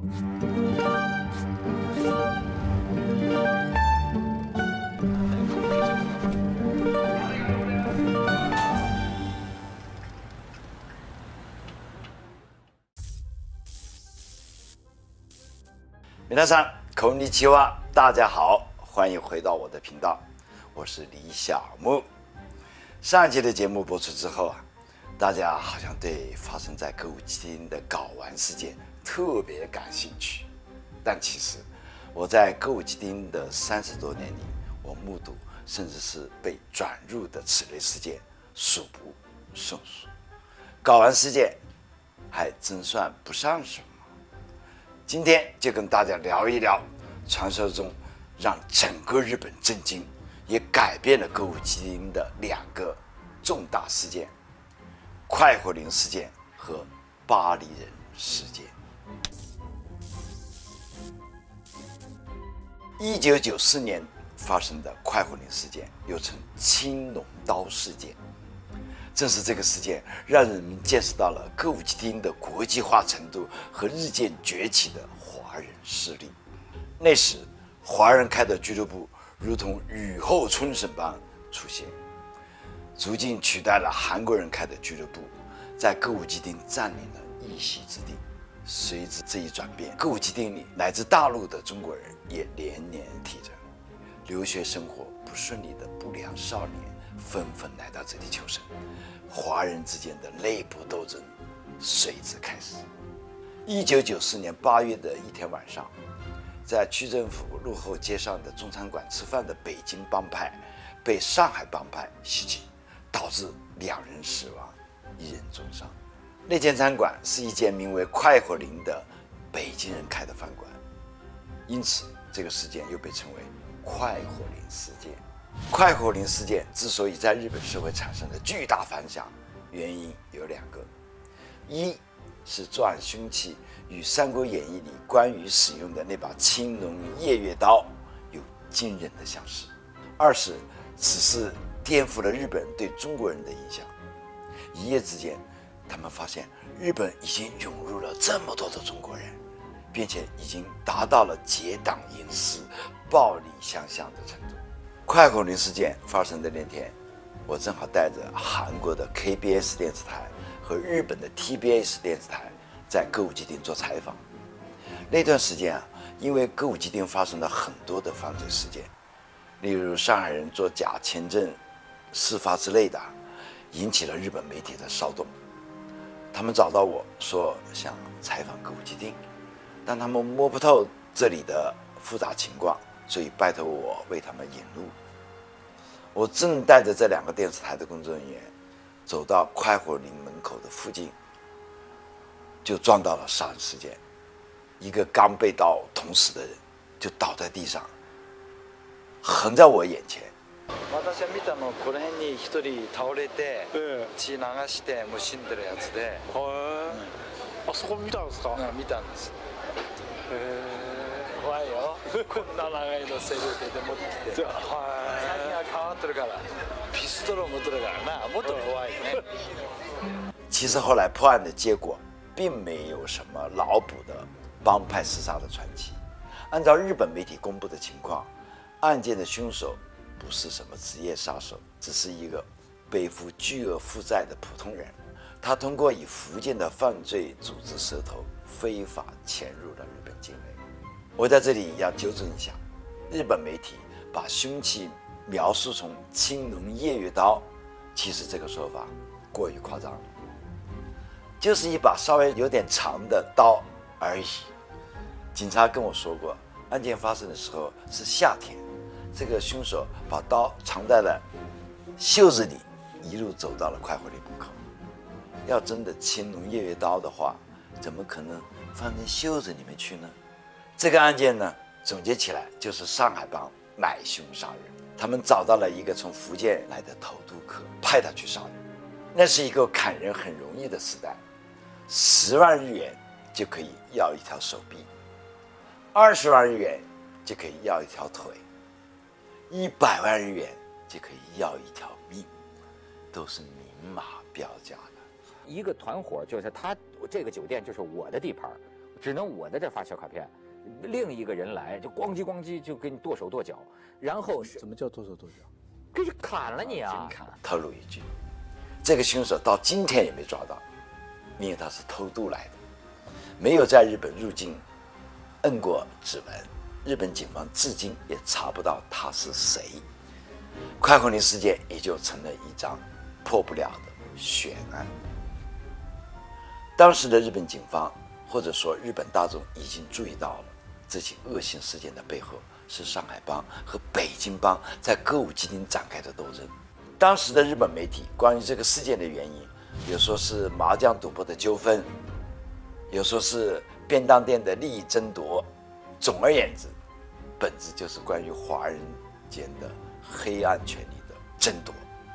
皆さんこんにちは，大家好，欢迎回到我的频道，我是李小牧。上一期的节目播出之后啊，大家好像对发生在歌舞伎町的睾丸事件特别感兴趣，但其实我在歌舞伎町的30多年里，我目睹甚至是被转入的此类事件数不胜数，睾丸事件还真算不上什么。今天就跟大家聊一聊传说中让整个日本震惊，也改变了歌舞伎町的2个重大事件：快活林事件和巴黎人事件。1994年发生的快活林事件，又称青龙刀事件。正是这个事件，让人们见识到了歌舞伎町的国际化程度和日渐崛起的华人势力。那时，华人开的俱乐部如同雨后春笋般出现，逐渐取代了韩国人开的俱乐部，在歌舞伎町占领了一席之地。随着这一转变，歌舞伎町里来自大陆的中国人也连连提着留学生活不顺利的不良少年纷纷来到这里求生，华人之间的内部斗争随之开始。1994年8月的一天晚上，在区政府路后街上的中餐馆吃饭的北京帮派被上海帮派袭击，导致2人死亡，1人重伤。那间餐馆是一间名为快活林的北京人开的饭馆，因此这个事件又被称为快活林事件。快活林事件之所以在日本社会产生了巨大反响，原因有2个：一是作案凶器与《三国演义》里关羽使用的那把青龙偃月刀有惊人的相似；二是此事颠覆了日本人对中国人的印象。一夜之间，他们发现日本已经涌入了这么多的中国人，并且已经达到了结党营私、暴力相向的程度。快活林事件发生的那天，我正好带着韩国的 KBS 电视台和日本的 TBS 电视台在歌舞伎町做采访。那段时间啊，因为歌舞伎町发生了很多的犯罪事件，例如上海人做假签证事发之类的，引起了日本媒体的骚动。他们找到我说想采访歌舞伎町，但他们摸不透这里的复杂情况，所以拜托我为他们引路。我正带着这2个电视台的工作人员走到快活林门口的附近，就撞到了杀人事件。一个刚被刀捅死的人就倒在地上，横在我眼前。 私が見たのこの辺に1人倒れて、血流してもう死んでるやつで。 あそこ見たんですか？ 見たんです。怖いよ。こんな長いのセルフで持ってきて。最近は変わってるから、ピストルを持ってるからな、もっと怖いね。 其实后来破案的结果，并没有什么脑补的帮派厮杀的传奇。按照日本媒体公布的情况，案件的凶手不是什么职业杀手，只是一个背负巨额负债的普通人。他通过以福建的犯罪组织蛇头非法潜入了日本境内。我在这里要纠正一下，日本媒体把凶器描述成青龙偃月刀，其实这个说法过于夸张了，就是一把稍微有点长的刀而已。警察跟我说过，案件发生的时候是夏天，这个凶手把刀藏在了袖子里，一路走到了快活林门口。要真的青龙偃月刀的话，怎么可能放进袖子里面去呢？这个案件呢，总结起来就是上海帮买凶杀人。他们找到了一个从福建来的投毒客，派他去杀人。那是一个砍人很容易的时代，10万日元就可以要一条手臂，20万日元就可以要一条腿，100万日元就可以要一条命，都是明码标价的。 一个团伙就是他这个酒店就是我的地盘， 只能我在这发小卡片，另一个人来就咣叽咣叽就给你剁手剁脚，然后是怎么叫剁手剁脚？ 这就砍了你啊！ 透露一句，这个凶手到今天也没抓到，因为他是偷渡来的，没有在日本入境摁过指纹，日本警方至今也查不到他是谁。快活林事件也就成了一张破不了的悬案。当时的日本警方或者说日本大众已经注意到了这起恶性事件的背后是上海帮和北京帮在歌舞伎町展开的斗争。当时的日本媒体关于这个事件的原因，有说是麻将赌博的纠纷，有说是便当店的利益争夺，总而言之，本质就是关于华人间的黑暗权力的争夺。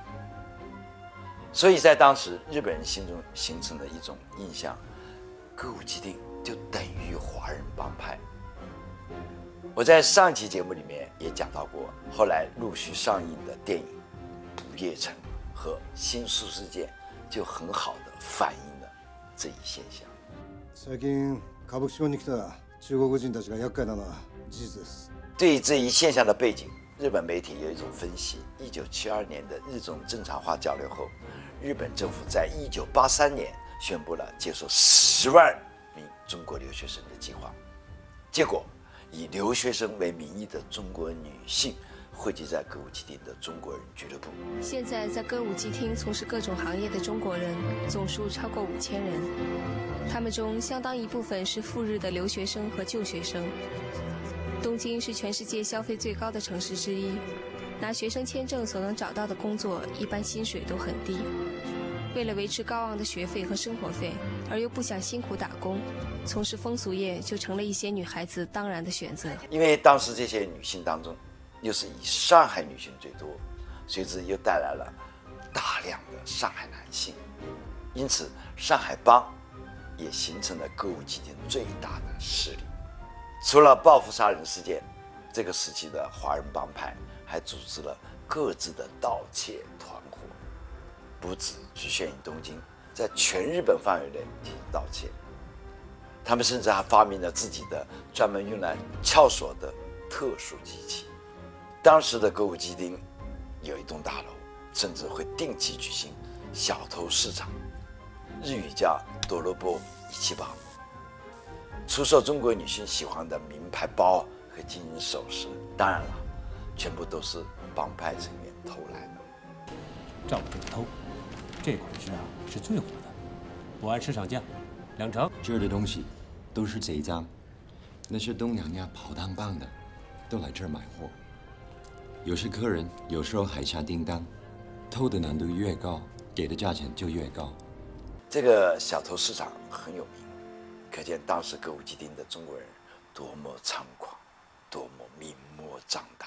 所以在当时日本人心中形成了一种印象，歌舞伎町就等于华人帮派。我在上期节目里面也讲到过，后来陆续上映的电影《不夜城》和《新宿事件》就很好的反映了这一现象。 最近歌舞伎町に来た中国人たちが厄介なのは事実です。 对于这一现象的背景，日本媒体有一种分析：1972年的日中正常化交流后，日本政府在1983年宣布了接收10万名中国留学生的计划，结果以留学生为名义的中国女性汇集在歌舞伎町的中国人俱乐部。 现在在歌舞伎町从事各种行业的中国人总数超过5000人，他们中相当一部分是赴日的留学生和旧学生。东京是全世界消费最高的城市之一，拿学生签证所能找到的工作一般薪水都很低。为了维持高昂的学费和生活费，而又不想辛苦打工，从事风俗业就成了一些女孩子当然的选择。 因为当时这些女性当中，又是以上海女性最多，随之又带来了大量的上海男性，因此上海帮也形成了歌舞伎町最大的势力。除了报复杀人事件，这个时期的华人帮派还组织了各自的盗窃团伙，不只局限于东京，在全日本范围内进行盗窃。他们甚至还发明了自己的专门用来撬锁的特殊机器。当时的歌舞伎町有一栋大楼，甚至会定期举行小偷市场，日语叫多罗波一七榜，出售中国女性喜欢的名牌包和金银首饰。当然了，全部都是帮派成员偷来的。 照这个偷，这款式啊是最火的，不按市场价，2成。 这儿的东西都是贼赃，那些东南亚跑单帮的都来这儿买货。有些客人有时候还下订单，偷的难度越高，给的价钱就越高。 这个小偷市场很有名，可见当时歌舞伎町的中国人多么猖狂，多么明目张胆。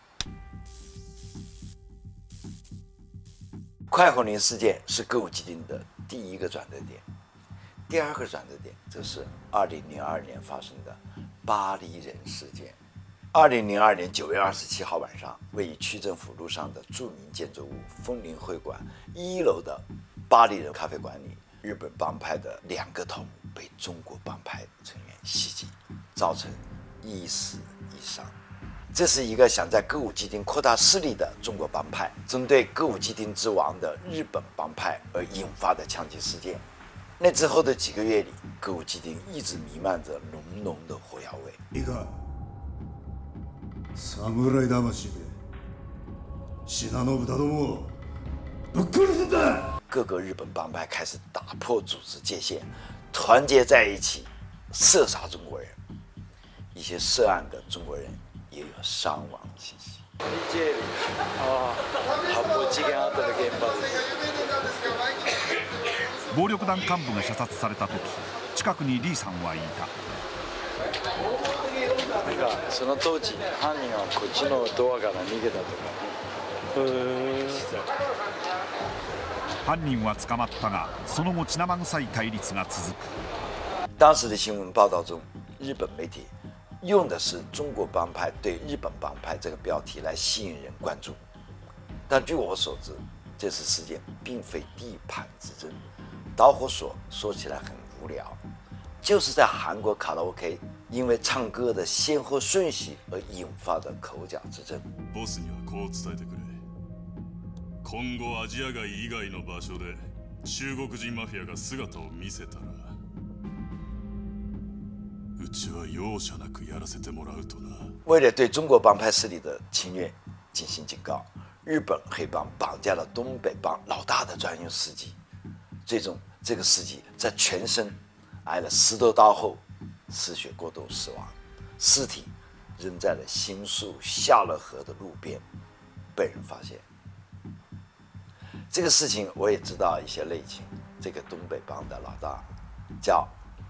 快活林事件是歌舞伎町的第一个转折点，第二个转折点则是2002年发生的巴黎人事件。2002年9月27号晚上，位于区政府路上的著名建筑物枫林会馆1楼的巴黎人咖啡馆里，日本帮派的2个头目被中国帮派成员袭击，造成1死1伤。这是一个想在歌舞伎町扩大势力的中国帮派针对歌舞伎町之王的日本帮派而引发的枪击事件。那之后的几个月里，歌舞伎町一直弥漫着浓浓的火药味。 いいか、侍魂で信信だどもをぶっ殺すんだ！ 各个日本帮派开始打破组织界限，团结在一起，射杀中国人。一些涉案的中国人也有伤亡信息。 暴力団幹部が射殺された時、近くにリーさんはいた。 なんかその当時犯人はこっちのドアから逃げたとか。 犯人は捕まったが、その後血生臭い対立が続く。 当时的新闻报道中，日本媒体用的是中国帮派对日本帮派这个标题来吸引人关注，但据我所知，这次事件并非地盘之争。导火索说起来很无聊， 就是在韩国卡拉 OK 因为唱歌的先后顺序而引发的口角之争。 ボスにはこう伝えてくれ。今後アジア街以外の場所で中国人マフィアが姿を見せたら、うちは容赦なくやらせてもらうとな。 为了对中国帮派势力的侵略进行警告，日本黑帮绑架了东北帮老大的专用司机，最终这个司机在全身挨了10多刀后失血过多死亡，尸体扔在了新宿夏乐河的路边，被人发现。这个事情我也知道一些内情，这个东北帮的老大叫，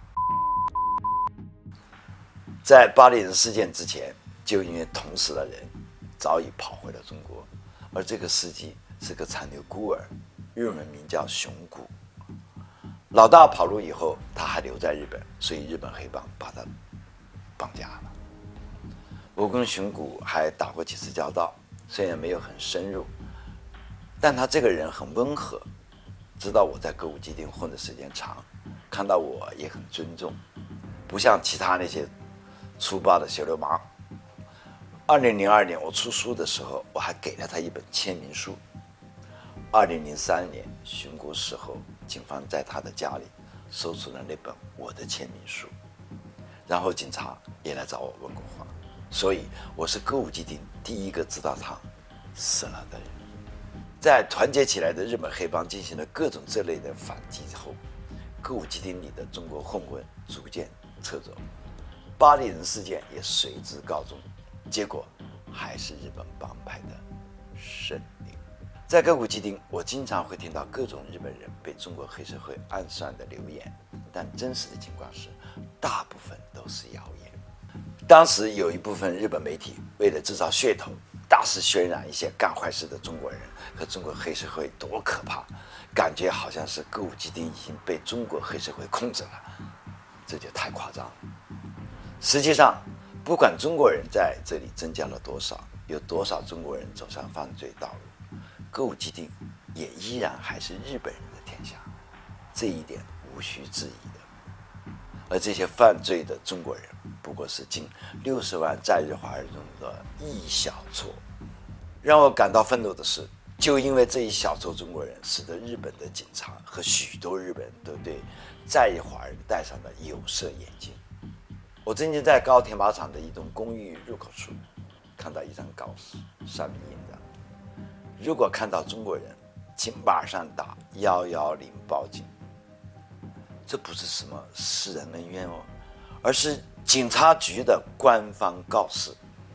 在巴黎人事件之前，就因为同时的人早已跑回了中国，而这个司机是个残留孤儿，日文名叫熊谷。老大跑路以后，他还留在日本，所以日本黑帮把他绑架了。我跟熊谷还打过几次交道，虽然没有很深入，但他这个人很温和，知道我在歌舞伎町混的时间长，看到我也很尊重，不像其他那些粗暴的小流氓。2002年我出书的时候，我还给了他一本签名书。2003年熊谷死后，警方在他的家里搜出了那本我的签名书，然后警察也来找我问过话，所以我是歌舞伎町第一个知道他死了的人。在团结起来的日本黑帮进行了各种这类的反击后，歌舞伎町里的中国混混逐渐撤走，巴黎人事件也随之告终，结果还是日本帮派的胜利。在歌舞伎町，我经常会听到各种日本人被中国黑社会暗算的流言，但真实的情况是，大部分都是谣言。当时有一部分日本媒体为了制造噱头，大肆渲染一些干坏事的中国人和中国黑社会多可怕，感觉好像是歌舞伎町已经被中国黑社会控制了，这就太夸张了。实际上，不管中国人在这里增加了多少，有多少中国人走上犯罪道路，歌舞伎町也依然还是日本人的天下，这一点无需质疑的。而这些犯罪的中国人，不过是近60万在日华人中的一小撮。让我感到愤怒的是，就因为这一小撮中国人，使得日本的警察和许多日本人都对在日华人戴上了有色眼镜。我最近在高田马场的一栋公寓入口处看到一张告示，上面印着：如果看到中国人，请马上打110报警。这不是什么私人恩怨哦，而是警察局的官方告示。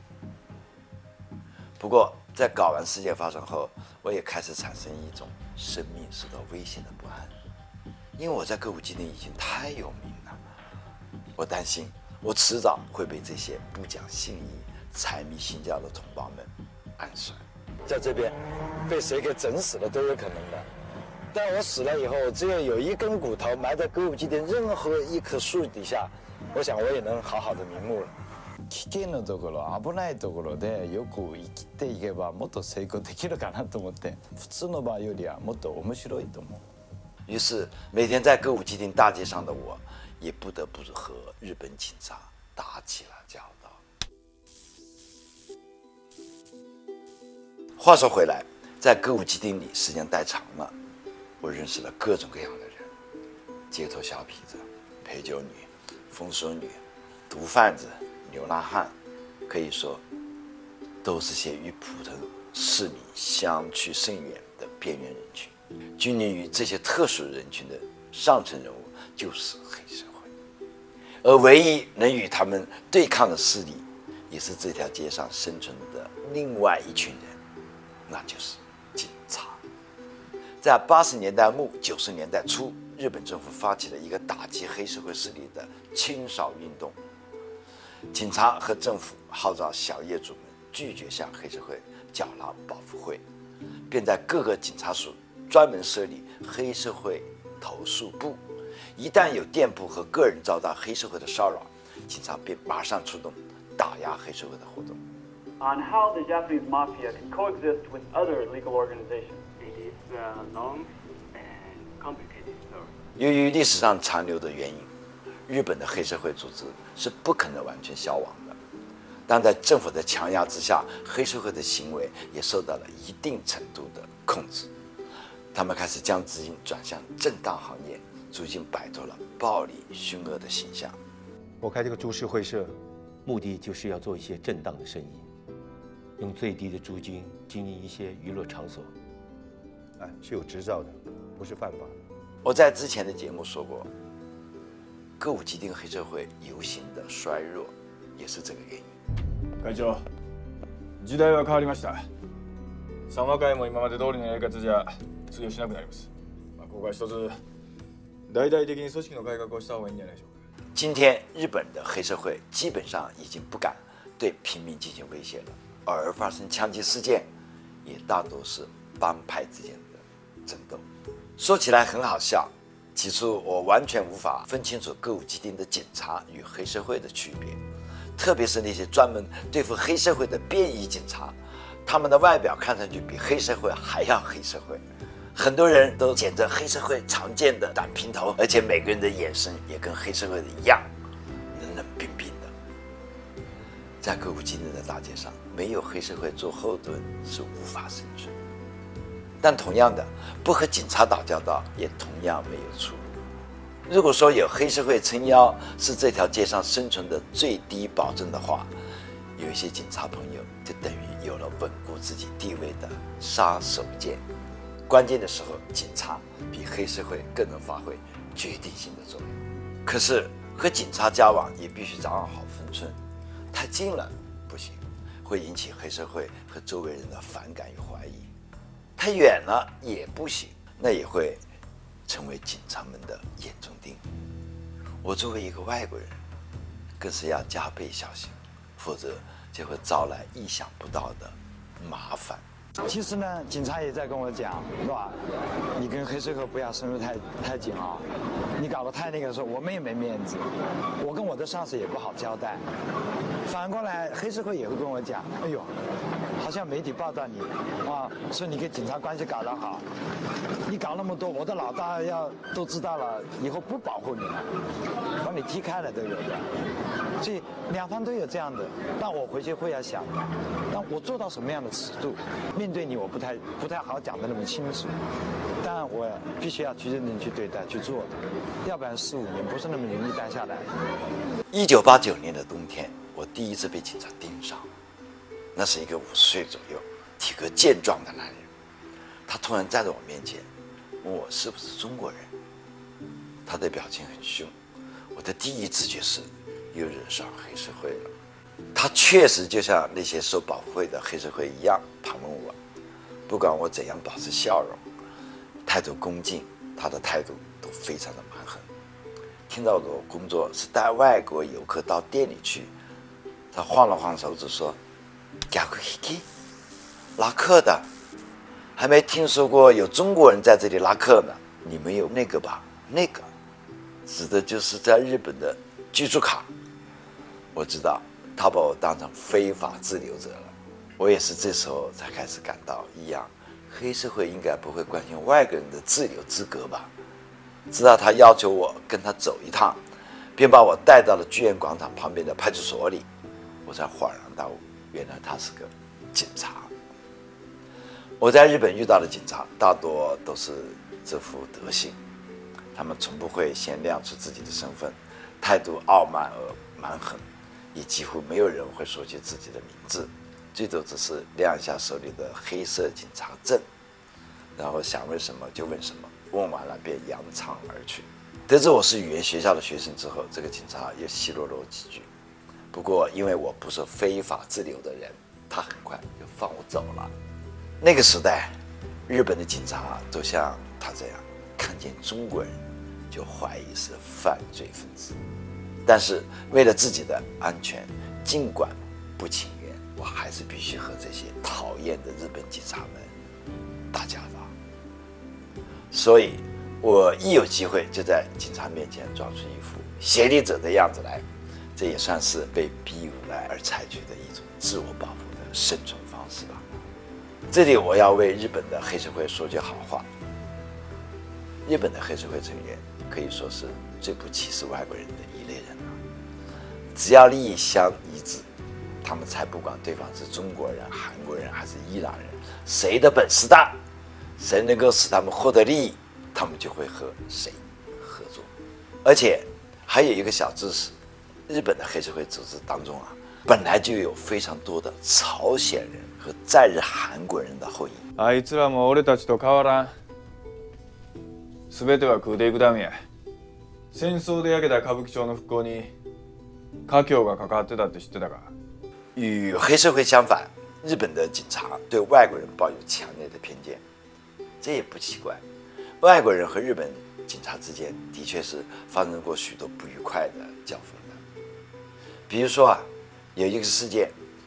不过，在搞完事件发生后，我也开始产生一种生命受到威胁的不安，因为我在歌舞伎町已经太有名了，我担心我迟早会被这些不讲信义、财迷心窍的同胞们暗算。在这边被谁给整死了都有可能的，但我死了以后，只要有一根骨头埋在歌舞伎町任何一棵树底下，我想我也能好好的瞑目了。 危険なところ、危ないところでよく生きていけばもっと成功できるかなと思って、普通の場合よりはもっと面白いと思う。 于是，每天在歌舞伎町大街上的我，也不得不和日本警察打起了交道。话说回来，在歌舞伎町里时间待长了，我认识了各种各样的人：街头小痞子、陪酒女、风俗女、毒贩子、流浪汉，可以说都是些与普通市民相去甚远的边缘人群。君临于这些特殊人群的上层人物就是黑社会，而唯一能与他们对抗的势力，也是这条街上生存的另外一群人，那就是警察。在80年代末90年代初，日本政府发起了一个打击黑社会势力的清扫运动，警察和政府号召小业主们拒绝向黑社会缴纳保护费，便在各个警察署专门设立黑社会投诉部。一旦有店铺和个人遭到黑社会的骚扰，警察便马上出动打压黑社会的活动。 On how the Japanese mafia can coexist with other legal organizations. It is a long and complicated story. 由于历史上残留的原因， 日本的黑社会组织是不可能完全消亡的。但在政府的强压之下，黑社会的行为也受到了一定程度的控制。他们开始将资金转向正当行业，逐渐摆脱了暴力凶恶的形象。 我开这个株式会社，目的就是要做一些正当的生意，用最低的租金经营一些娱乐场所。是有执照的，不是犯法。 我在之前的节目说过，歌舞伎町黑社会游行的衰弱也是这个原因。 会長、時代は変わりました。三和会も今まで通りのやり方じゃ通用しなくなります。ここは一つ大々的に組織の改革をした方がいいんじゃないでしょうか。 今天日本的黑社会基本上已经不敢对平民进行威胁了，偶尔发生枪击事件，也大多是帮派之间的争斗。说起来很好笑，起初我完全无法分清楚歌舞伎町的警察与黑社会的区别，特别是那些专门对付黑社会的便衣警察，他们的外表看上去比黑社会还要黑社会。很多人都剪着黑社会常见的短平头，而且每个人的眼神也跟黑社会的一样，冷冷冰冰的。在歌舞伎町的大街上，没有黑社会做后盾是无法生存。但同样的，不和警察打交道也同样没有出路。如果说有黑社会撑腰是这条街上生存的最低保证的话，有一些警察朋友就等于有了稳固自己地位的杀手锏。关键的时候，警察比黑社会更能发挥决定性的作用。可是和警察交往也必须掌握好分寸，太近了不行，会引起黑社会和周围人的反感与怀疑；太远了也不行，那也会成为警察们的眼中钉。我作为一个外国人，更是要加倍小心，否则就会招来意想不到的麻烦。 其实呢，警察也在跟我讲，是吧？你跟黑社会不要深入太紧啊，你搞得太那个时候，我们也没面子，我跟我的上司也不好交代。反过来，黑社会也会跟我讲，哎呦，好像媒体报道你啊，说你跟警察关系搞得好，你搞那么多，我的老大都知道了，以后不保护你了，把你踢开了都有的。所以两方都有这样的，但我回去会要想，但我做到什么样的尺度？面对你，我不太好讲得那么清楚，但我必须要去认真去对待去做的，要不然4、5年不是那么容易待下来。 1989年的冬天，我第一次被警察盯上，那是一个50岁左右、体格健壮的男人，他突然站在我面前，问我是不是中国人。他的表情很凶，我的第一直觉是又惹上黑社会了。他确实就像那些受保护费的黑社会一样盘问我，不管我怎样保持笑容，态度恭敬，他的态度都非常的蛮横。听到我工作是带外国游客到店里去，他晃了晃手指说：“拉客的，还没听说过有中国人在这里拉客呢。你们有那个吧？那个，指的就是在日本的居住卡。”我知道他把我当成非法滞留者了。我也是这时候才开始感到异样，黑社会应该不会关心外国人的滞留资格吧？直到他要求我跟他走一趟，便把我带到了剧院广场旁边的派出所里，我才恍然大悟，原来他是个警察。我在日本遇到的警察大多都是这副德行，他们从不会先亮出自己的身份，态度傲慢而蛮横，也几乎没有人会说起自己的名字，最多只是亮一下手里的黑色警察证，然后想问什么就问什么，问完了便扬长而去。得知我是语言学校的学生之后，这个警察又奚落了我几句。不过因为我不是非法滞留的人，他很快就放我走了。那个时代，日本的警察都像他这样，看见中国人就怀疑是犯罪分子。但是为了自己的安全，尽管不情愿，我还是必须和这些讨厌的日本警察们打交道。所以我一有机会就在警察面前装出一副协力者的样子来，这也算是被逼无奈而采取的一种自我保护的生存方式吧。这里我要为日本的黑社会说句好话， 日本的黑社会成员可以说是最不歧视外国人的一类人了。只要利益相一致，他们才不管对方是中国人、韩国人还是伊朗人，谁的本事大，谁能够使他们获得利益，他们就会和谁合作。而且还有一个小知识，日本的黑社会组织当中啊，本来就有非常多的朝鲜人和在日韩国人的后裔。 あいつらも俺たちと変わらん。全ては食うていくためや。戦争で焼けた歌舞伎町の復興に華僑が関わってたって知ってたか？ 与黑社会相反，日本的警察对外国人抱有强烈的偏见，这也不奇怪。外国人和日本警察之间的确是发生过许多不愉快的交锋的。比如说啊，有一个事件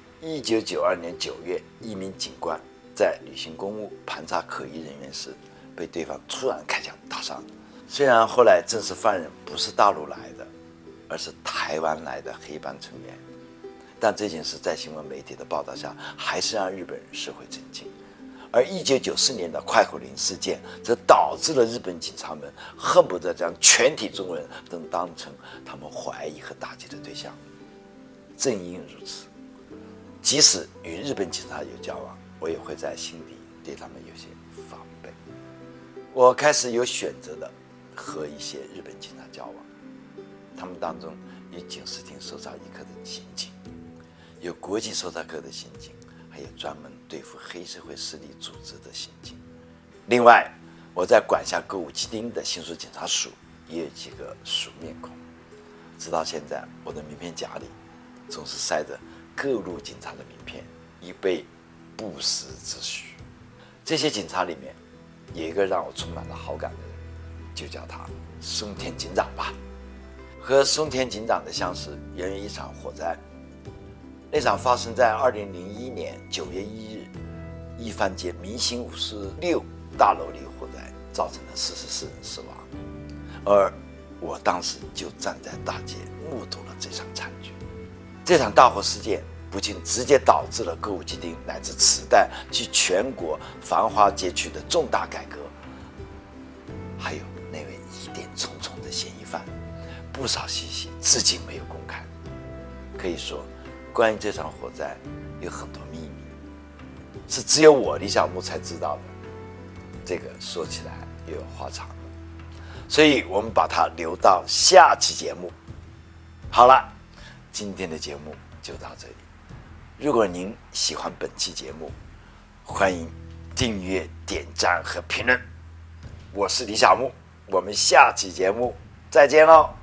，1992年9月，一名警官在履行公务盘查可疑人员时，被对方突然开枪打伤。虽然后来证实犯人不是大陆来的，而是台湾来的黑帮成员，但这件事在新闻媒体的报道下，还是让日本人社会震惊。而1994年的快火林事件，则导致了日本警察们恨不得将全体中国人都当成他们怀疑和打击的对象。正因如此，即使与日本警察有交往，我也会在心底对他们有些防备。我开始有选择的和一些日本警察交往，他们当中有警视厅搜查一科的刑警，有国际搜查科的刑警，还有专门对付黑社会势力组织的刑警。另外，我在管辖歌舞伎町的新宿警察署也有几个熟面孔。直到现在，我的名片夹里总是塞着各路警察的名片，以备不时之需。这些警察里面，有一个让我充满了好感的人，就叫他松田警长吧。和松田警长的相识源于一场火灾，那场发生在2001年9月1日一番街明星56大楼里火灾，造成了44人死亡，而我当时就站在大街目睹了这场惨剧。这场大火事件不仅直接导致了歌舞伎町乃至此代及全国繁华街区的重大改革，还有那位疑点重重的嫌疑犯，不少信息至今没有公开。可以说，关于这场火灾有很多秘密，是只有我李小牧才知道的。这个说起来又有话长了，所以我们把它留到下期节目。好了，今天的节目就到这里。如果您喜欢本期节目，欢迎订阅、点赞和评论。我是李小牧，我们下期节目再见喽。